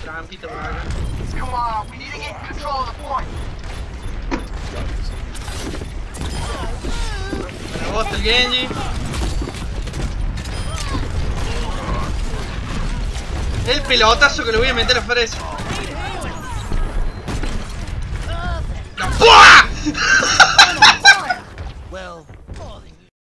trampita por acá. Come on, we need to get control of the point. Para vos el Genji. El pelotazo que le voy a meter a Fresh.